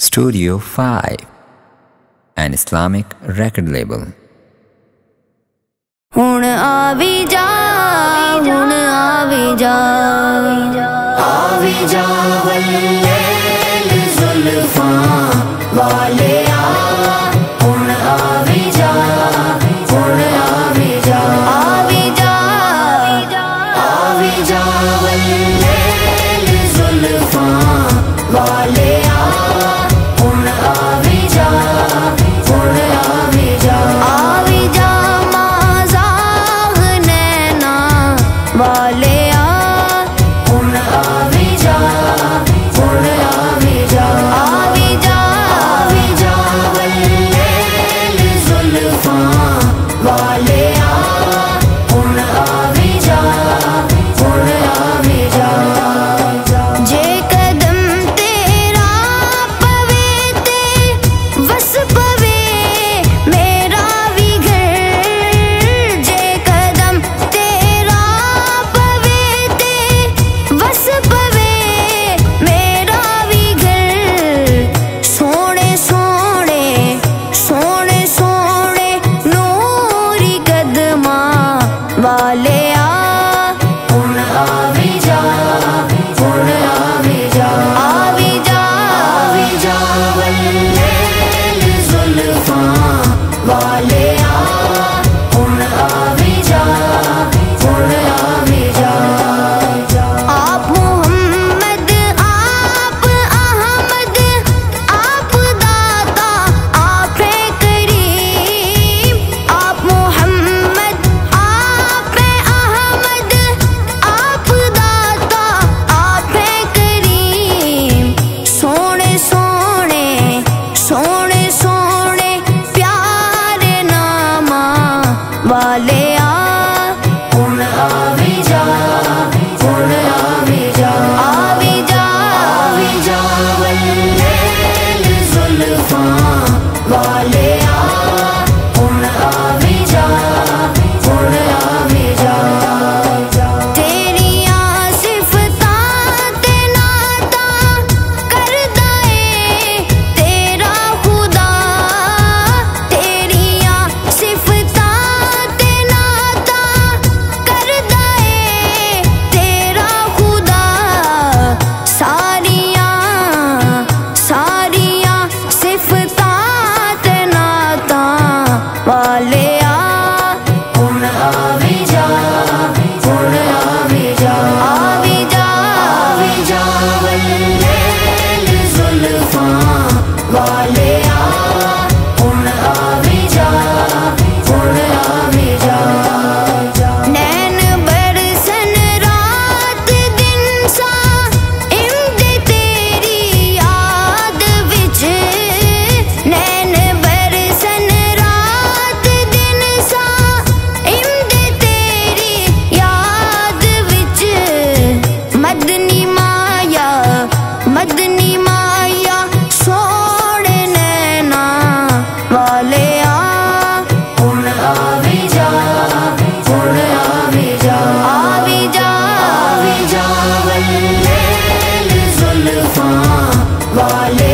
Studio 5, an Islamic record label. हुण आवी जा, हुण आवी जा, आवी जा वल्लैल ज़ुल्फ़ां वाले आ। हुण आवी जा, हुण आवी जा, आवी जा, आवी जा वल्लैल ज़ुल्फ़ां वाले आ। हुण आवी जा, हुण आवी जा, आवी जा वाले आ। हुण आवी जा, हुण आवी जा, आवी जा, आवी जा वल्लैल ज़ुल्फ़ां वाले आ। हुण आवी जा, हुण आवी जा, जे कदम तेरा पवे ते वस पवे मेरा भी घर। जे कदम तेरा वस पवे मेरा भी घर। सोने सोने सोने सोने नूरी कदमा वाले आ। हुण आवी जा, हुण आवी जा, आवी जा, आवी जा वल्लैल ज़ुल्फ़ां वाले आ। हुण आवी जा, हुण आवी जा, आप मोहम्मद आप अहमद आप दाता आप करीम। आप मोहम्मद आप अहमद आप दाता आप करीम। सोने सोने सोने सोने प्यारे नामा वाले आ। हुण आवी जा, हुण आवी जा, आवी जा, आवी जा वल्लैल ज़ुल्फ़ां वाले आ। हुण आवी जा, हुण आवी जा, तेरियां सिफ़तां ते नाता करदा ए तेरा खुदा। तेरियां सिफ़तां ते नाता करदा ए तेरा खुदा। सारियां सारियां सिफ़तां ते नाता वाले आ। हुण आवी जा, हुण आवी जा, आवी जा, आवी जा वल्लैल ज़ुल्फ़ां वाले आ। हुण आवी जा, हुण आवी जा, नैन बरसन रात दिन सा इमदे तेरी याद विच। नैन बरसन रात दिन सा इमदे तेरी याद विच। मदनी माया, मदनी माया सोने नैना वाले आ। हुण आवी जा, हुण आवी जा, आवी जा, आवी जा वल्लैल ज़ुल्फ़ां वाले